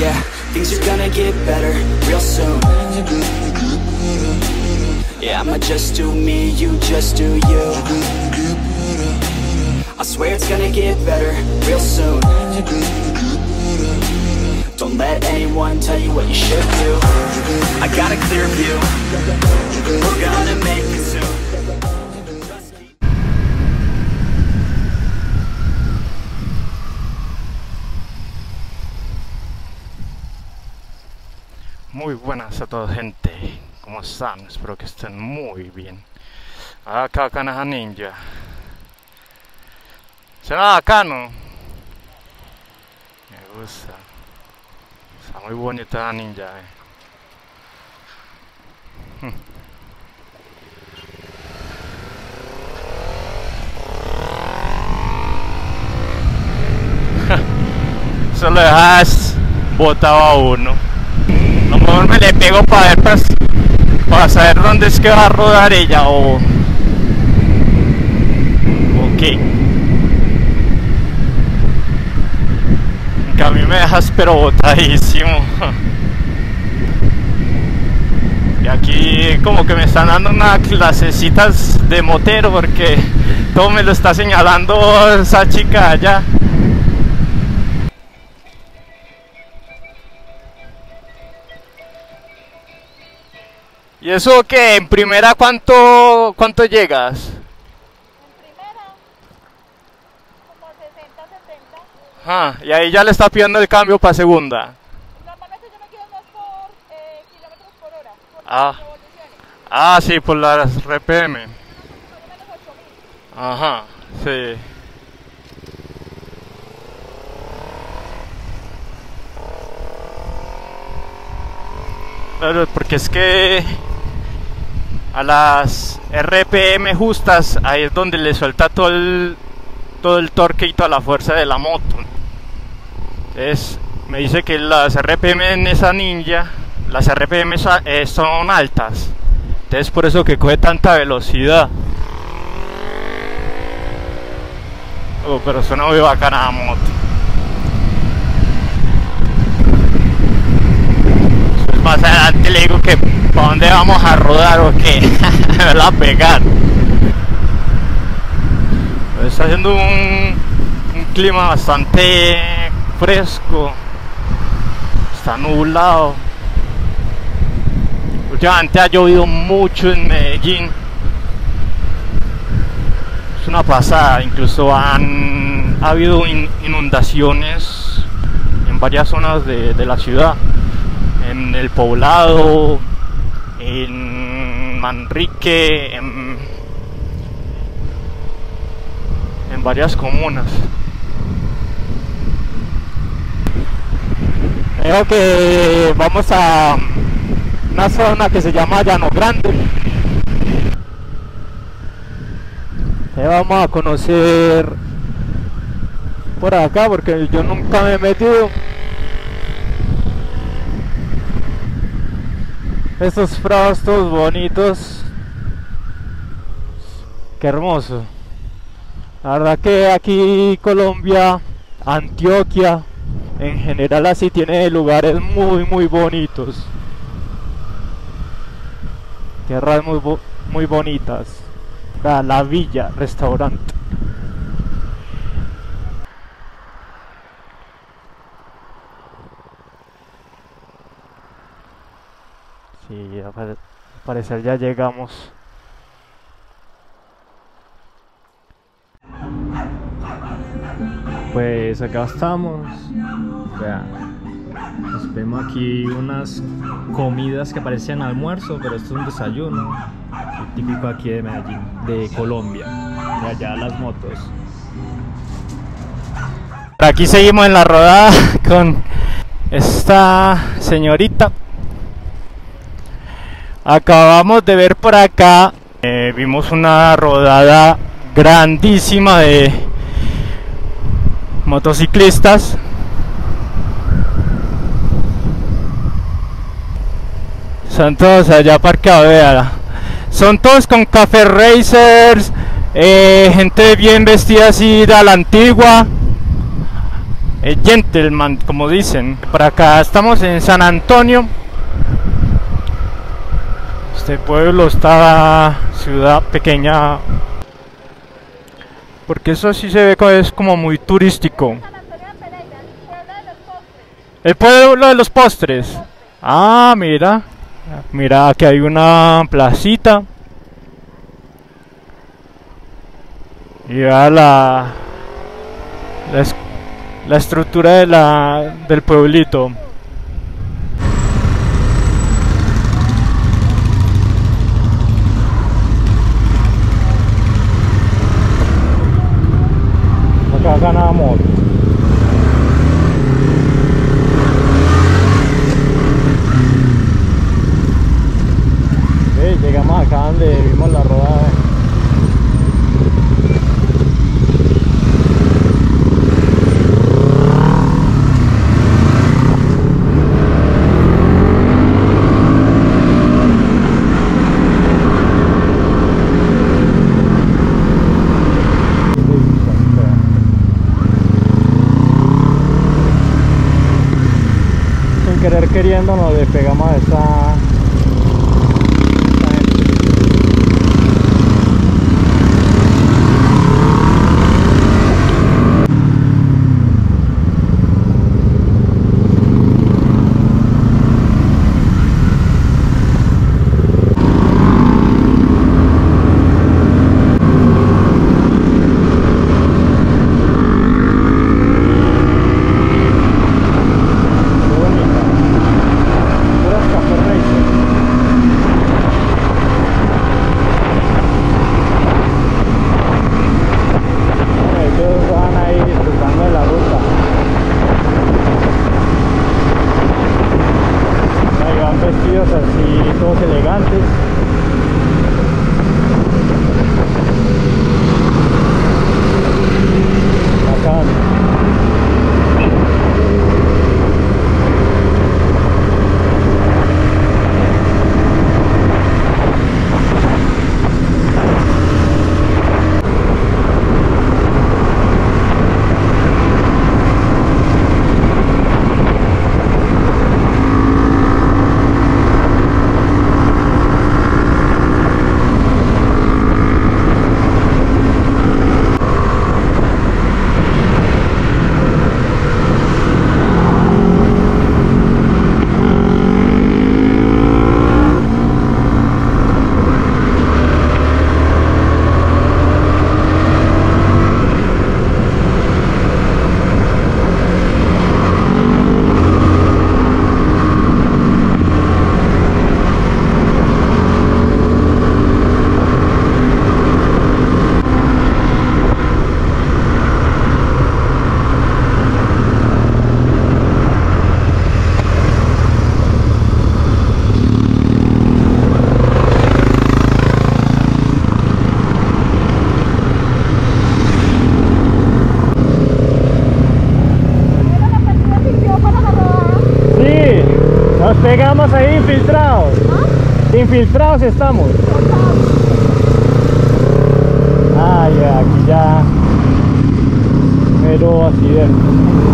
Yeah, things are gonna get better real soon. Yeah, I'ma just do me, you just do you. I swear it's gonna get better real soon. Don't let anyone tell you what you should do. I got a clear view. We're gonna make it soon. Muy buenas a toda gente, ¿cómo están? Espero que estén muy bien. Acá Canaja Ninja. ¿Será bacano? Me gusta. Está muy bonita la ninja, Eso lo dejas botado a uno. A lo mejor me le pego para ver para saber dónde es que va a rodar ella o qué. Que a mí me dejas pero botadísimo. Y aquí como que me están dando unas clasecitas de motero porque todo me lo está señalando esa chica allá. ¿Y eso qué? ¿En primera cuánto llegas? En primera, como 60, 70. Ah, y ahí ya le está pidiendo el cambio para segunda. Normalmente yo me quedo más por kilómetros por hora, por Ah. revoluciones. Ah, sí, por las RPM. Son menos 8000. Ajá, sí. Pero porque es que a las RPM justas, ahí es donde le suelta todo el torque y toda la fuerza de la moto. Entonces, me dice que las RPM en esa ninja, las RPM son altas. Entonces, por eso que coge tanta velocidad. Pero suena muy bacana la moto. Después más adelante le digo que ¿para dónde vamos a rodar o qué? Me va a pegar. Está haciendo un clima bastante fresco. Está nublado. Últimamente ha llovido mucho en Medellín. Es una pasada. Incluso ha habido inundaciones en varias zonas de la ciudad. En El Poblado, en Manrique, en varias comunas. Creo que vamos a una zona que se llama Llano Grande. Vamos a conocer por acá porque yo nunca me he metido. Estos prados todos bonitos. Qué hermoso. La verdad que aquí Colombia, Antioquia, en general así tiene lugares muy bonitos. Tierras muy bonitas. La Villa Restaurante. Sí, al parecer ya llegamos. Pues acá estamos. Vean, nos vemos aquí unas comidas que parecían almuerzo, pero esto es un desayuno típico aquí de Medellín, de Colombia, de allá las motos. Por aquí seguimos en la rodada con esta señorita. Acabamos de ver por acá, vimos una rodada grandísima de motociclistas. Son todos allá parqueados, véala. Son todos con café racers, gente bien vestida así de a la antigua. gentleman, como dicen. Por acá estamos en San Antonio. Este pueblo está ciudad pequeña, porque eso sí se ve que es como muy turístico. San Antonio de Pereira, El el pueblo de los postres. pueblo de los postres. Ah, mira. Mira, aquí hay una placita. Y vea la estructura del pueblito. Acá ganamos. Llegamos acá donde vimos la rodada. Sin querer queriendo nos despegamos de esta. Así todos elegantes. Bacán. Nos pegamos ahí infiltrados. ¿Ah? Infiltrados estamos. Ah, ya, aquí ya. Pero accidente.